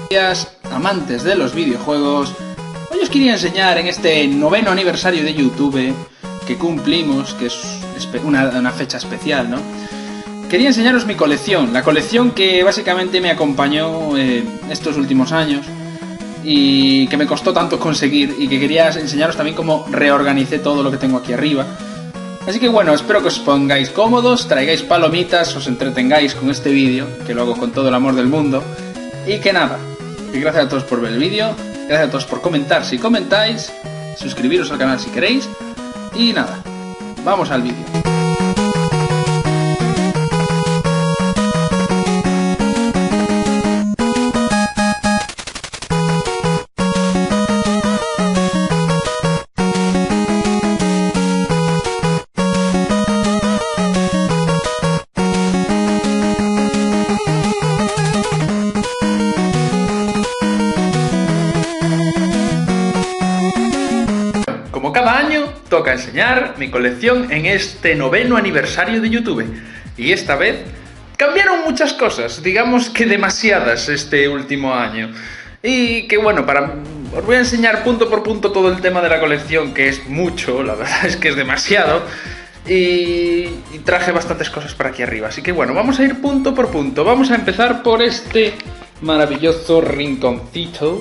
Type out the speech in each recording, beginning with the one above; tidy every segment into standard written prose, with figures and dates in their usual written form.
Días, amantes de los videojuegos, hoy os quería enseñar en este 9º aniversario de YouTube que cumplimos, que es una fecha especial, ¿no? Quería enseñaros mi colección, la colección que básicamente me acompañó estos últimos años y que me costó tanto conseguir, y que quería enseñaros también cómo reorganicé todo lo que tengo aquí arriba. Así que bueno, espero que os pongáis cómodos, traigáis palomitas, os entretengáis con este vídeo, que lo hago con todo el amor del mundo. Y que nada, que gracias a todos por ver el vídeo, gracias a todos por comentar si comentáis, suscribiros al canal si queréis, y nada, vamos al vídeo. Como cada año, toca enseñar mi colección en este 9º aniversario de YouTube. Y esta vez cambiaron muchas cosas, digamos que demasiadas este último año. Y que bueno, os voy a enseñar punto por punto todo el tema de la colección, que es mucho, la verdad es que es demasiado. Y traje bastantes cosas por aquí arriba. Así que bueno, vamos a ir punto por punto. Vamos a empezar por este maravilloso rinconcito,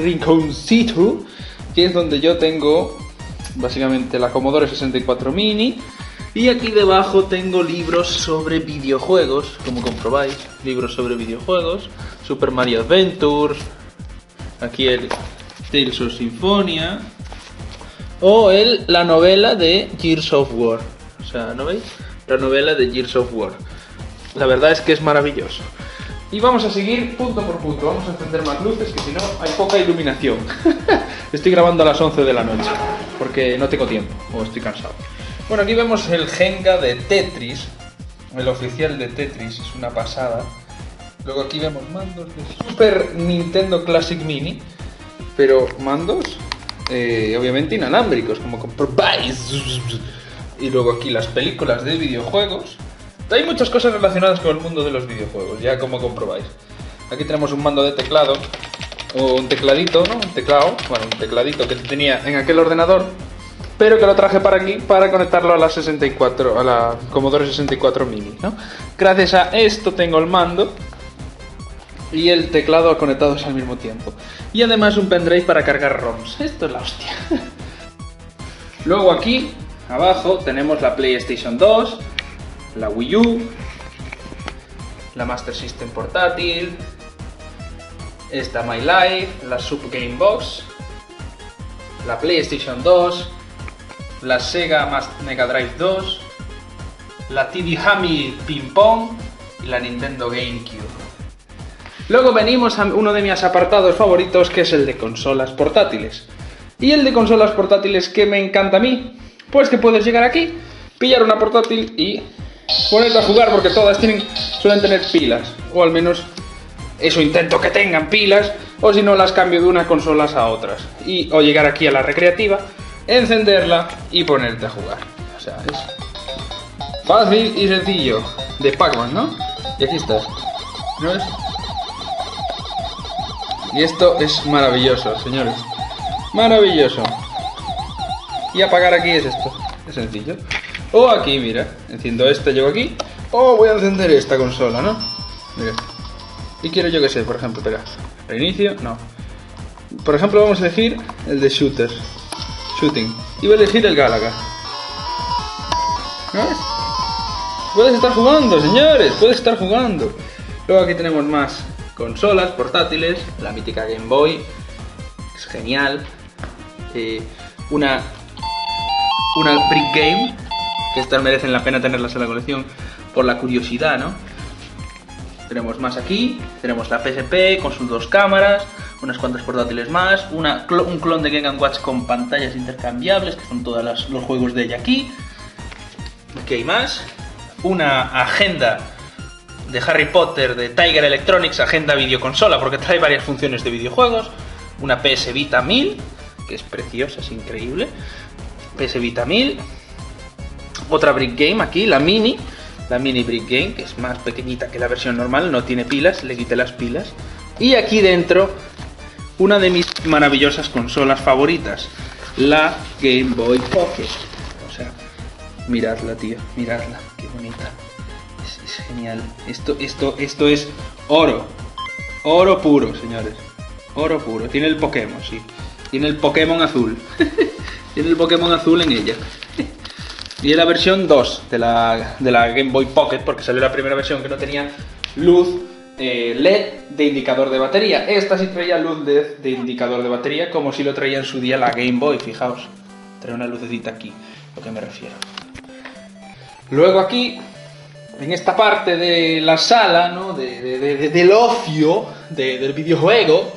que es donde yo tengo básicamente la Commodore 64 Mini, y aquí debajo tengo libros sobre videojuegos, como comprobáis, libros sobre videojuegos, Super Mario Adventures, aquí el Tales of Symphonia, o la novela de Gears of War, o sea, ¿no veis? La novela de Gears of War, la verdad es que es maravilloso. Y vamos a seguir punto por punto, vamos a encender más luces, que si no hay poca iluminación. Estoy grabando a las 11 de la noche, porque no tengo tiempo, o estoy cansado. Bueno, aquí vemos el Jenga de Tetris, el oficial de Tetris, es una pasada. Luego aquí vemos mandos de Super Nintendo Classic Mini, pero mandos, obviamente inalámbricos, como comprobáis. Y luego aquí las películas de videojuegos. Hay muchas cosas relacionadas con el mundo de los videojuegos, ya como comprobáis. Aquí tenemos un mando de teclado, o un tecladito, ¿no? Un tecladito que tenía en aquel ordenador, pero que lo traje para aquí para conectarlo a la Commodore 64 Mini, ¿no? Gracias a esto tengo el mando y el teclado conectados al mismo tiempo. Y además un pendrive para cargar ROMs. Esto es la hostia. Luego aquí, abajo, tenemos la PlayStation 2, la Wii U, la Master System portátil, esta My Life, la Sub Game Box, la PlayStation 2, la Sega Mega Drive 2, la TV Hami Ping Pong y la Nintendo GameCube. Luego venimos a uno de mis apartados favoritos, que es el de consolas portátiles. Y el de consolas portátiles que me encanta a mí, pues que puedes llegar aquí, pillar una portátil y ponerte a jugar, porque todas suelen tener pilas, o al menos eso intento que tengan pilas, o si no las cambio de unas consolas a otras. O llegar aquí a la recreativa, encenderla y ponerte a jugar. O sea, es fácil y sencillo. De Pac-Man, ¿no? Y aquí estás, ¿no es? Y esto es maravilloso, señores. Maravilloso. Y apagar aquí es esto, es sencillo. O aquí, mira, enciendo esta, llego aquí. O voy a encender esta consola, ¿no? Mira. Y quiero, yo que sé, por ejemplo, espera, reinicio, no. Por ejemplo, vamos a elegir el de Shooting. Y voy a elegir el Galaga. ¿No ves? Puedes estar jugando, señores, puedes estar jugando. Luego aquí tenemos más consolas portátiles, la mítica Game Boy, es genial. Una Brick Game, que estas merecen la pena tenerlas en la colección por la curiosidad, ¿no? Tenemos más aquí, tenemos la PSP con sus 2 cámaras, unas cuantas portátiles más, un clon de Game & Watch con pantallas intercambiables, que son todos los juegos de ella aquí. Aquí hay más, una agenda de Harry Potter de Tiger Electronics, agenda videoconsola, porque trae varias funciones de videojuegos, una PS Vita 1000, que es preciosa, es increíble, PS Vita 1000, otra Brick Game aquí, la mini Brick Game, que es más pequeñita que la versión normal, no tiene pilas, le quité las pilas, Y aquí dentro, una de mis maravillosas consolas favoritas, la Game Boy Pocket. O sea, miradla, tío, miradla, qué bonita. Es genial. Esto es oro. Oro puro, señores. Oro puro. Tiene el Pokémon, sí. Tiene el Pokémon azul. Tiene el Pokémon azul en ella. Y es la versión 2 de la Game Boy Pocket, porque salió la primera versión que no tenía luz LED de indicador de batería. Esta sí traía luz LED de indicador de batería, como si lo traía en su día la Game Boy, fijaos. Trae una lucecita aquí, a lo que me refiero. Luego aquí, en esta parte de la sala, ¿no? Del ocio, del videojuego,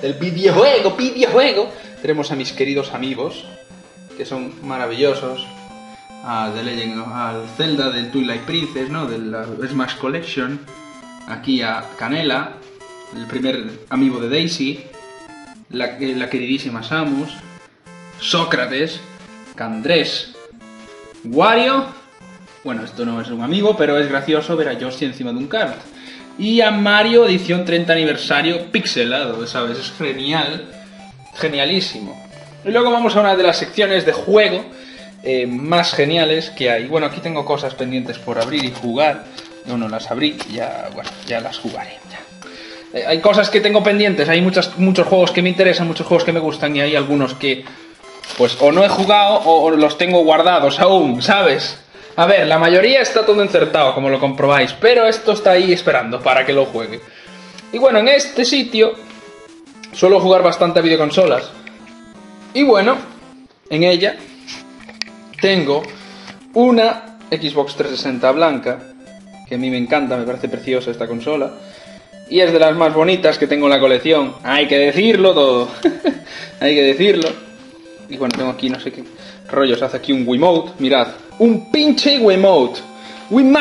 tenemos a mis queridos amigos, que son maravillosos. Al Zelda del Twilight Princess, ¿no? De la Smash Collection. Aquí a Canela, el primer amigo de Daisy, la queridísima Samus, Sócrates, Candrés, Wario, bueno, esto no es un amigo, pero es gracioso ver a Yoshi encima de un kart, y a Mario edición 30 aniversario pixelado, ¿sabes? Es genial, genialísimo. Y luego vamos a una de las secciones de juego más geniales que hay. Bueno, aquí tengo cosas pendientes por abrir y jugar. No las abrí, ya las jugaré. Ya. Hay cosas que tengo pendientes, hay muchos juegos que me interesan, muchos juegos que me gustan, y hay algunos que pues o no he jugado o los tengo guardados aún, ¿sabes? A ver, la mayoría está todo encertado, como lo comprobáis, pero esto está ahí esperando para que lo juegue. Y bueno, en este sitio suelo jugar bastante a videoconsolas. Y bueno, en ella tengo una Xbox 360 blanca, que a mí me encanta, me parece preciosa esta consola, y es de las más bonitas que tengo en la colección, hay que decirlo todo. Hay que decirlo. Y bueno, tengo aquí no sé qué rollos, hace aquí un Wiimote, mirad, un pinche Wiimote, un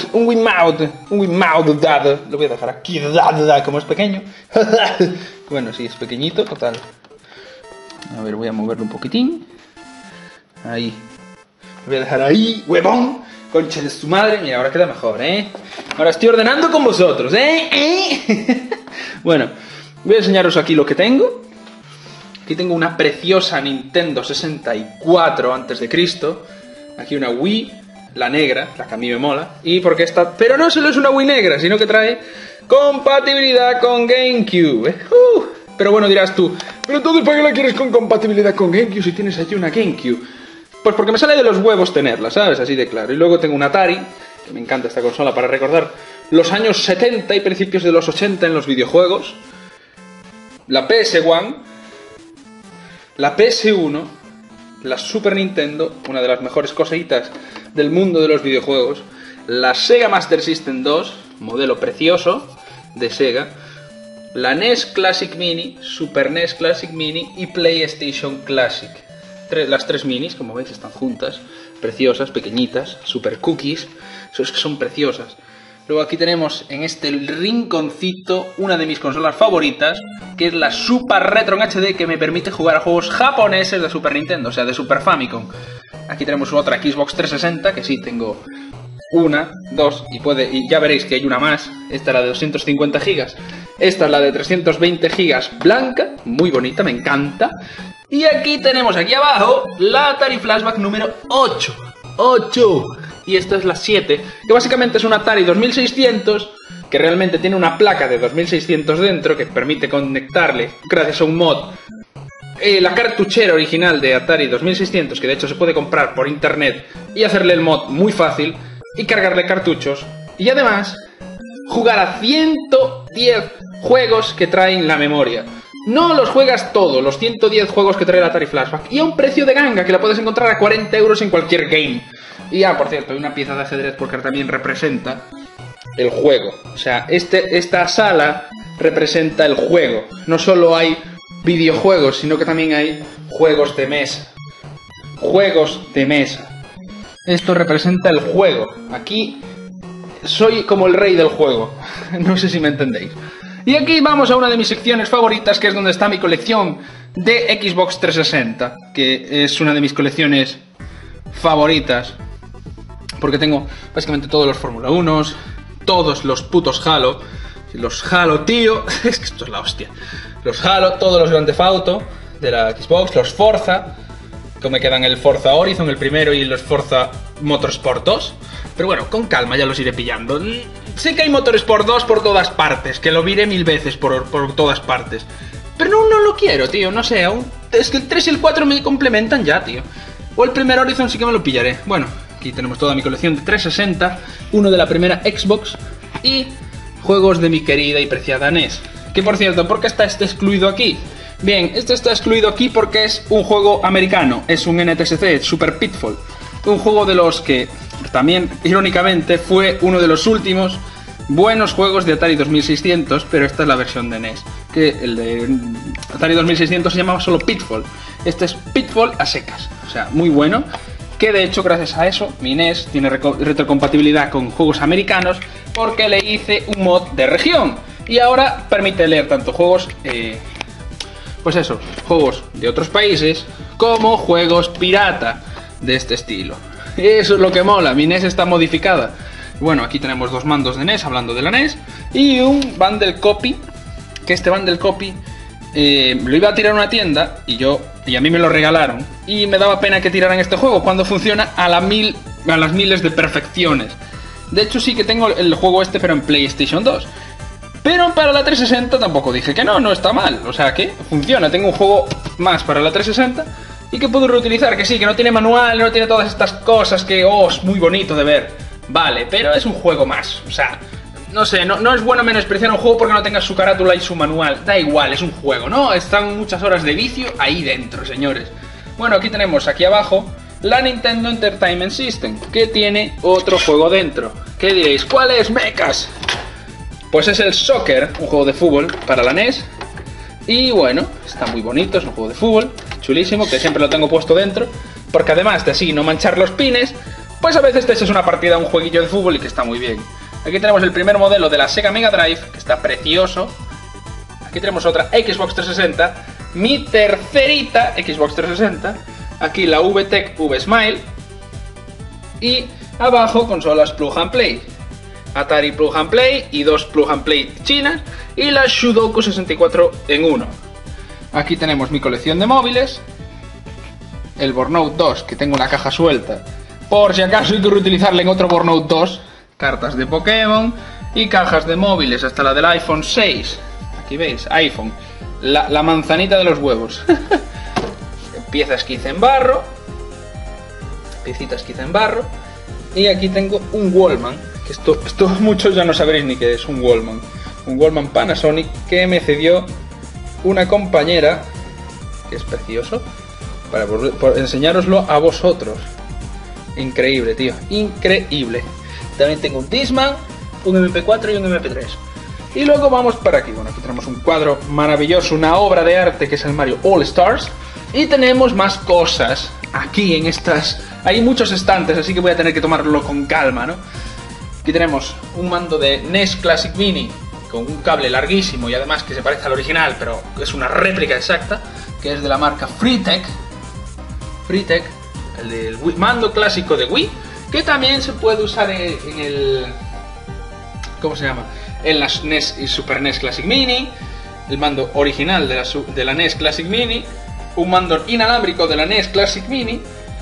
Wiimote dado, lo voy a dejar aquí, como es pequeño. Bueno, sí, es pequeñito, total. A ver, voy a moverlo un poquitín, ahí, lo voy a dejar ahí, huevón. Concha de su madre, mira, ahora queda mejor, ¿eh? Ahora estoy ordenando con vosotros, ¿eh? Bueno, voy a enseñaros aquí lo que tengo. Aquí tengo una preciosa Nintendo 64 a.C. Aquí una Wii, la negra, la que a mí me mola. Y porque esta... Pero no solo es una Wii negra, sino que trae compatibilidad con GameCube, ¿eh? Pero bueno, dirás tú, ¿pero entonces para qué la quieres con compatibilidad con GameCube si tienes allí una GameCube? Pues porque me sale de los huevos tenerla, ¿sabes? Así de claro. Y luego tengo un Atari, que me encanta esta consola para recordar los años 70 y principios de los 80 en los videojuegos. La PS1, la PS1, la Super Nintendo, una de las mejores cositas del mundo de los videojuegos. La Sega Master System 2, modelo precioso de Sega. La NES Classic Mini, Super NES Classic Mini y PlayStation Classic. Las tres minis, como veis, están juntas, preciosas, pequeñitas, super cookies, es que son preciosas. Luego aquí tenemos en este rinconcito una de mis consolas favoritas, que es la Super Retro en HD, que me permite jugar a juegos japoneses de Super Nintendo, o sea, de Super Famicom. Aquí tenemos otra Xbox 360, que sí, tengo una, dos, y ya veréis que hay una más. Esta es la de 250 GB, esta es la de 320 GB blanca, muy bonita, me encanta. Y aquí tenemos, aquí abajo, la Atari Flashback número 8. Y esta es la 7, que básicamente es un Atari 2600, que realmente tiene una placa de 2600 dentro, que permite conectarle, gracias a un mod, la cartuchera original de Atari 2600, que de hecho se puede comprar por internet, y hacerle el mod muy fácil, y cargarle cartuchos, y además, jugar a 110 juegos que traen la memoria. No los juegas todos, los 110 juegos que trae la Atari Flashback. Y a un precio de ganga, que la puedes encontrar a 40 € en cualquier game. Y por cierto, hay una pieza de ajedrez porque también representa el juego. O sea, esta sala representa el juego. No solo hay videojuegos, sino que también hay juegos de mesa. Juegos de mesa. Esto representa el juego. Aquí soy como el rey del juego. No sé si me entendéis. Y aquí vamos a una de mis secciones favoritas, que es donde está mi colección de Xbox 360, que es una de mis colecciones favoritas, porque tengo básicamente todos los Fórmula 1, todos los putos Halo, Los Halo, tío. Es que esto es la hostia. Los Halo, todos los Grand Theft Auto de la Xbox, los Forza. Que me quedan el Forza Horizon, el primero, y los Forza Motorsport 2. Pero bueno, con calma, ya los iré pillando. Sé que hay Motorsport 2 por todas partes, que lo viré 1000 veces por todas partes. Pero no lo quiero, tío, no sé, aún... Es que el 3 y el 4 me complementan ya, tío. O el primer Horizon sí que me lo pillaré. Bueno, aquí tenemos toda mi colección de 360, uno de la primera Xbox y juegos de mi querida y preciada NES. Que por cierto, ¿por qué está este excluido aquí? Bien, este está excluido aquí porque es un juego americano, es un NTSC, Super Pitfall. Un juego de los que también, irónicamente, fue uno de los últimos buenos juegos de Atari 2600, pero esta es la versión de NES. Que el de Atari 2600 se llamaba solo Pitfall. Este es Pitfall a secas, o sea, muy bueno. Que de hecho, gracias a eso, mi NES tiene retrocompatibilidad con juegos americanos porque le hice un mod de región. Y ahora permite leer tanto juegos, pues eso, juegos de otros países como juegos pirata de este estilo. Eso es lo que mola, mi NES está modificada. Bueno, aquí tenemos dos mandos de NES, hablando de la NES, y un Bundle Copy, que este Bundle Copy lo iba a tirar a una tienda y a mí me lo regalaron, y me daba pena que tiraran este juego cuando funciona a las miles de perfecciones. De hecho sí que tengo el juego este, pero en PlayStation 2. Pero para la 360 tampoco dije que no está mal, o sea que funciona, tengo un juego más para la 360 y que puedo reutilizar, que sí, que no tiene manual, no tiene todas estas cosas que, es muy bonito de ver. Vale, pero es un juego más, o sea, no sé, no es bueno menospreciar un juego porque no tenga su carátula y su manual. Da igual, es un juego, ¿no? Están muchas horas de vicio ahí dentro, señores. Bueno, aquí tenemos, aquí abajo, la Nintendo Entertainment System, que tiene otro juego dentro. ¿Qué diréis? ¿Cuál es, mecas? Pues es el Soccer, un juego de fútbol para la NES. Y bueno, está muy bonito, es un juego de fútbol, chulísimo, que siempre lo tengo puesto dentro, porque además de así no manchar los pines, pues a veces te echas una partida a un jueguillo de fútbol y que está muy bien. Aquí tenemos el primer modelo de la Sega Mega Drive, que está precioso. Aquí tenemos otra Xbox 360, mi tercerita Xbox 360. Aquí la VTech V-Smile. Y abajo consolas Plug and Play. Atari Plug and Play y dos Plug and Play chinas. Y la Sudoku 64 en 1. Aquí tenemos mi colección de móviles. El Burnout 2, que tengo una caja suelta, por si acaso hay que reutilizarle en otro Burnout 2. Cartas de Pokémon y cajas de móviles, hasta la del iPhone 6. Aquí veis, iPhone, la manzanita de los huevos. Piezas que hice en barro, piecitas que hice en barro. Y aquí tengo un Wallman, que esto muchos ya no sabréis ni qué es un Wallman Panasonic que me cedió una compañera, que es precioso, para enseñároslo a vosotros. Increíble, tío, increíble. También tengo un Discman, un MP4 y un MP3. Y luego vamos para aquí. Bueno, aquí tenemos un cuadro maravilloso, una obra de arte que es el Mario All Stars. Y tenemos más cosas aquí en estas... Hay muchos estantes, así que voy a tener que tomarlo con calma, ¿no? Aquí tenemos un mando de NES Classic Mini con un cable larguísimo y además que se parece al original, pero es una réplica exacta, que es de la marca Freetech. Freetech, el del mando clásico de Wii, que también se puede usar en el... ¿Cómo se llama? En las NES y Super NES Classic Mini. El mando original de la NES Classic Mini. Un mando inalámbrico de la NES Classic Mini.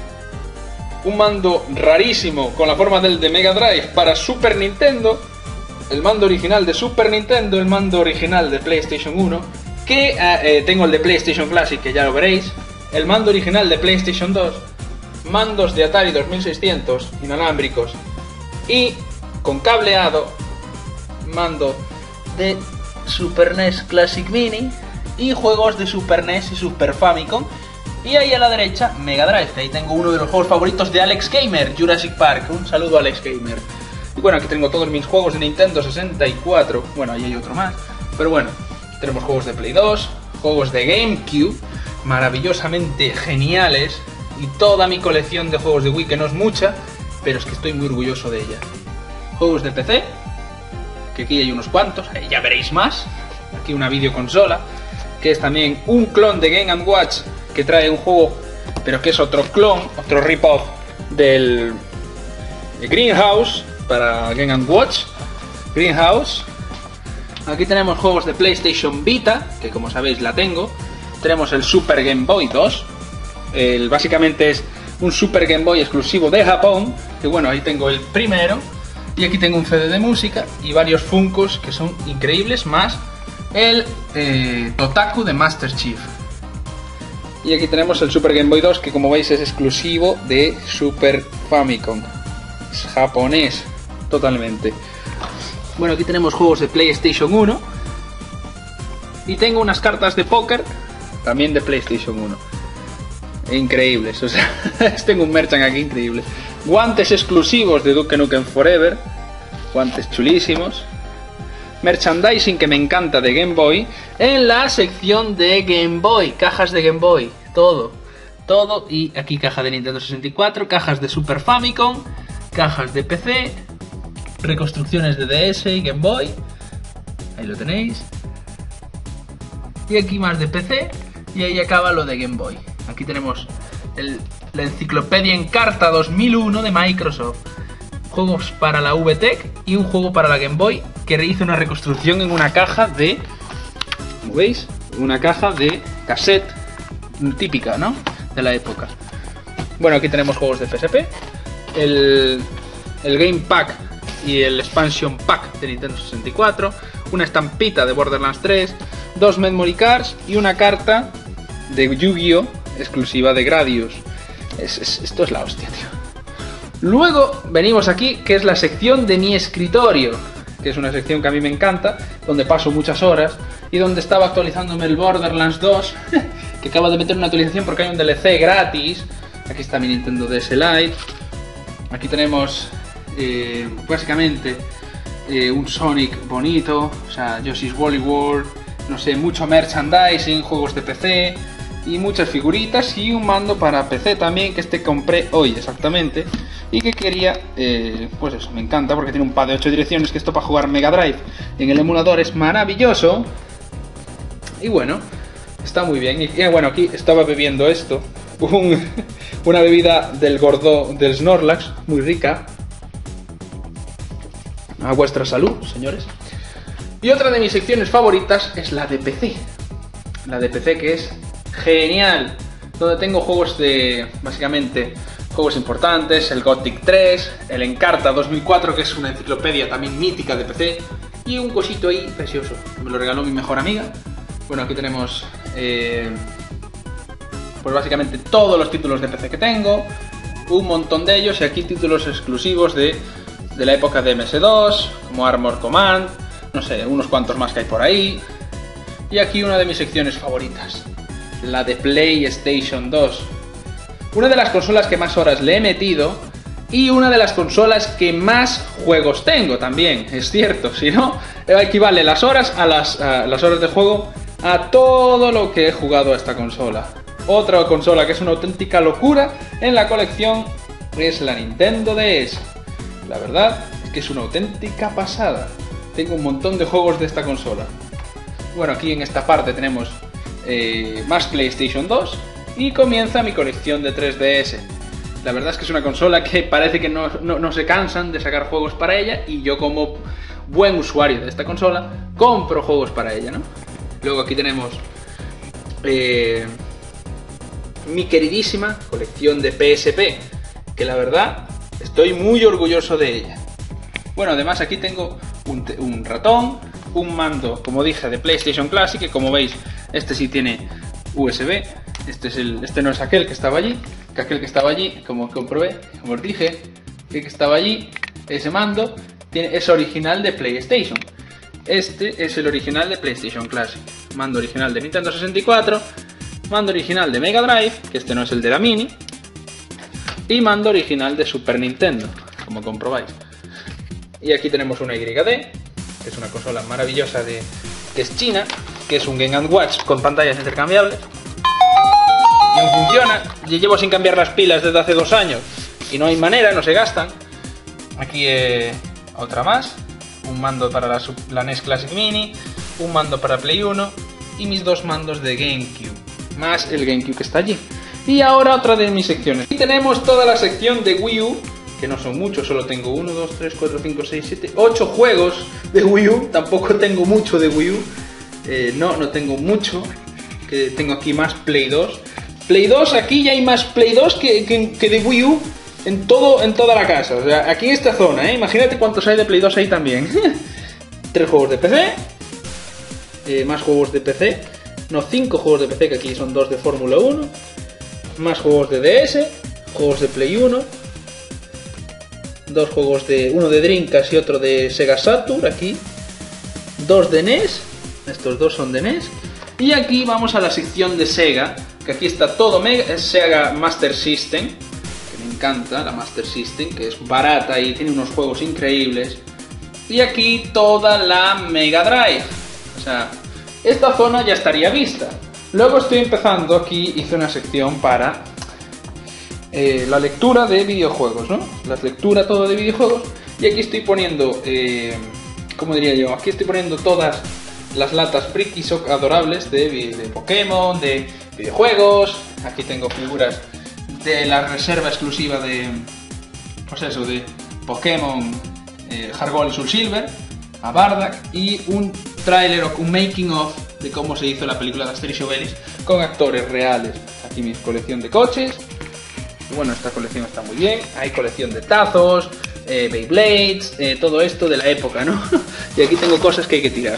Un mando rarísimo con la forma del de Mega Drive para Super Nintendo. El mando original de Super Nintendo. El mando original de PlayStation 1. Que tengo el de PlayStation Classic, que ya lo veréis. El mando original de PlayStation 2. Mandos de Atari 2600 inalámbricos y con cableado, mando de Super NES Classic Mini y juegos de Super NES y Super Famicom. Y ahí a la derecha Mega Drive, que ahí tengo uno de los juegos favoritos de Alex Gamer, Jurassic Park. Un saludo a Alex Gamer. Y bueno, aquí tengo todos mis juegos de Nintendo 64. Bueno, ahí hay otro más, pero bueno, tenemos juegos de Play 2, juegos de GameCube maravillosamente geniales. Y toda mi colección de juegos de Wii, que no es mucha, pero es que estoy muy orgulloso de ella. Juegos de PC, que aquí hay unos cuantos, ahí ya veréis más. Aquí una videoconsola, que es también un clon de Game & Watch, que trae un juego, pero que es otro clon, otro rip-off del Greenhouse para Game & Watch. Greenhouse. Aquí tenemos juegos de PlayStation Vita, que como sabéis la tengo. Tenemos el Super Game Boy 2. Básicamente es un Super Game Boy exclusivo de Japón. Que bueno, ahí tengo el primero. Y aquí tengo un CD de música y varios Funkos que son increíbles, más el Totaku de Master Chief. Y aquí tenemos el Super Game Boy 2, que como veis es exclusivo de Super Famicom. Es japonés, totalmente. Bueno, aquí tenemos juegos de PlayStation 1. Y tengo unas cartas de póker, también de PlayStation 1. Increíbles, o sea, tengo un merchant aquí increíble. Guantes exclusivos de Duke Nukem Forever. Guantes chulísimos. Merchandising que me encanta de Game Boy. En la sección de Game Boy. Cajas de Game Boy. Todo. Y aquí caja de Nintendo 64. Cajas de Super Famicom. Cajas de PC. Reconstrucciones de DS y Game Boy. Ahí lo tenéis. Y aquí más de PC. Y ahí acaba lo de Game Boy. Aquí tenemos la enciclopedia en carta 2001 de Microsoft. Juegos para la VTech y un juego para la Game Boy que hizo una reconstrucción en una caja de... ¿Como veis? Una caja de cassette típica, ¿no? De la época. Bueno, aquí tenemos juegos de PSP. El Game Pack y el Expansion Pack de Nintendo 64. Una estampita de Borderlands 3. 2 Memory Cards y una carta de Yu-Gi-Oh! Exclusiva de Gradius. Esto es la hostia, tío. Luego venimos aquí, que es la sección de mi escritorio, que es una sección que a mí me encanta, donde paso muchas horas y donde estaba actualizándome el Borderlands 2, que acaba de meter una actualización porque hay un DLC gratis. Aquí está mi Nintendo DS Lite. Aquí tenemos básicamente un Sonic bonito, o sea, Yoshi's Woolly World, no sé, mucho merchandising, juegos de PC y muchas figuritas y un mando para PC también, que compré hoy exactamente y que quería, pues eso, me encanta porque tiene un pad de 8 direcciones, que esto para jugar Mega Drive en el emulador es maravilloso. Y bueno, está muy bien. Y bueno, aquí estaba bebiendo esto, una bebida del gordo del Snorlax, muy rica. A vuestra salud, señores. Y otra de mis secciones favoritas es la de PC. La de PC, que es genial, donde tengo juegos de, básicamente, juegos importantes, el Gothic 3, el Encarta 2004, que es una enciclopedia también mítica de PC, y un cosito ahí precioso, me lo regaló mi mejor amiga. Bueno, aquí tenemos, pues básicamente todos los títulos de PC que tengo, un montón de ellos, y aquí títulos exclusivos de la época de MS2, como Armor Command, no sé, unos cuantos más que hay por ahí. Y aquí una de mis secciones favoritas, la de PlayStation 2. Una de las consolas que más horas le he metido y una de las consolas que más juegos tengo también, es cierto. Si no, equivale las horas a las horas de juego a todo lo que he jugado a esta consola. Otra consola que es una auténtica locura en la colección es la Nintendo DS. La verdad es que es una auténtica pasada. Tengo un montón de juegos de esta consola. Bueno, aquí en esta parte tenemos más PlayStation 2 y comienza mi colección de 3DS. La verdad es que es una consola que parece que no se cansan de sacar juegos para ella, y yo, como buen usuario de esta consola, compro juegos para ella, ¿no? Luego aquí tenemos mi queridísima colección de PSP, que la verdad estoy muy orgulloso de ella. Bueno, además aquí tengo un ratón, un mando, como dije, de PlayStation Classic, que como veis, este sí tiene USB. Este no es aquel que estaba allí, como comprobé, como os dije, que estaba allí, ese mando es original de PlayStation. Este es el original de PlayStation Classic. Mando original de Nintendo 64, mando original de Mega Drive, que este no es el de la Mini, y mando original de Super Nintendo, como comprobáis. Y aquí tenemos una YD, que es una consola maravillosa que es china, que es un Game & Watch con pantallas intercambiables. Y aún funciona. Yo llevo sin cambiar las pilas desde hace 2 años y no hay manera, no se gastan. Aquí otra más, un mando para la NES Classic Mini, un mando para Play 1 y mis 2 mandos de GameCube, más el GameCube que está allí. Y ahora otra de mis secciones. Aquí tenemos toda la sección de Wii U, que no son muchos, solo tengo 1, 2, 3, 4, 5, 6, 7, 8 juegos de Wii U. Tampoco tengo mucho de Wii U. No tengo mucho. Que tengo aquí más Play 2. Play 2, aquí ya hay más Play 2 que de Wii U en toda la casa. O sea, aquí en esta zona, imagínate cuántos hay de Play 2 ahí también. 3 juegos de PC. Más juegos de PC. No, 5 juegos de PC, que aquí son 2 de Fórmula 1. Más juegos de DS. Juegos de Play 1. 2 juegos uno de Dreamcast y otro de Sega Saturn aquí. 2 de NES. Estos 2 son de NES. Y aquí vamos a la sección de Sega, que aquí está todo es Sega Master System, que me encanta la Master System, que es barata y tiene unos juegos increíbles. Y aquí toda la Mega Drive. O sea, esta zona ya estaría vista. Luego estoy empezando, aquí hice una sección para la lectura de videojuegos, ¿no? La lectura todo de videojuegos. Y aquí estoy poniendo, ¿cómo diría yo? Aquí estoy poniendo todas las latas frikis adorables de Pokémon, de videojuegos. Aquí tengo figuras de la reserva exclusiva de, pues eso, de Pokémon Heart Gold y Soul Silver, a Bardock, y un tráiler o un making of de cómo se hizo la película de Asterix y Obelix con actores reales. Aquí mi colección de coches. Y bueno, esta colección está muy bien. Hay colección de tazos, Beyblades, todo esto de la época, ¿no? Y aquí tengo cosas que hay que tirar.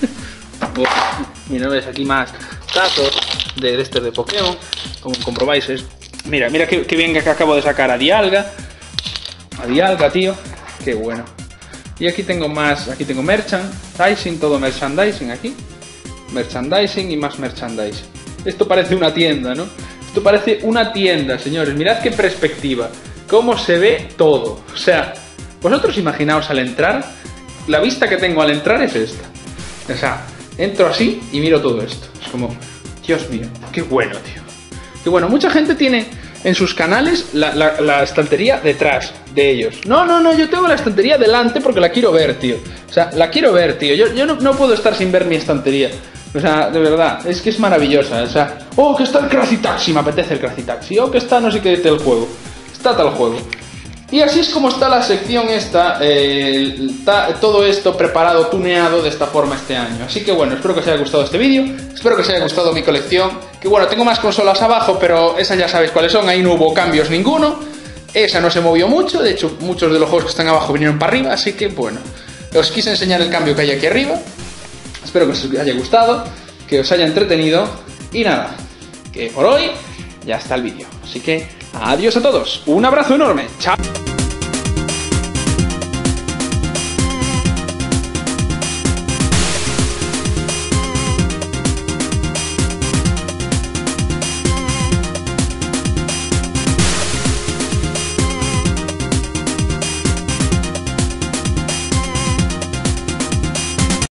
Mira, ves aquí más tazos de estos de Pokémon. Como comprobáis, mira qué bien que acabo de sacar a Dialga. A Dialga, tío. Qué bueno. Y aquí tengo más, aquí tengo merchandising, todo merchandising aquí. Merchandising y más merchandising. Esto parece una tienda, ¿no? Esto parece una tienda, señores. Mirad qué perspectiva. Cómo se ve todo. O sea, vosotros imaginaos al entrar. La vista que tengo al entrar es esta. O sea, entro así y miro todo esto. Es como, Dios mío, qué bueno, tío. Qué bueno, mucha gente tiene en sus canales la estantería detrás de ellos. No, yo tengo la estantería delante porque la quiero ver, tío. O sea, la quiero ver, tío. Yo no puedo estar sin ver mi estantería. O sea, de verdad, es que es maravillosa. O sea, oh, que está el Crazy Taxi, me apetece el Crazy Taxi. Oh, que está no sé qué del juego. Está tal juego. Y así es como está la sección esta, todo esto preparado, tuneado de esta forma este año. Así que bueno, espero que os haya gustado este vídeo, espero que os haya gustado mi colección. Que bueno, tengo más consolas abajo, pero esas ya sabéis cuáles son, ahí no hubo cambios ninguno. Esa no se movió mucho, de hecho muchos de los juegos que están abajo vinieron para arriba, así que bueno, os quise enseñar el cambio que hay aquí arriba. Espero que os haya gustado, que os haya entretenido y nada, que por hoy ya está el vídeo. Así que adiós a todos, un abrazo enorme, chao.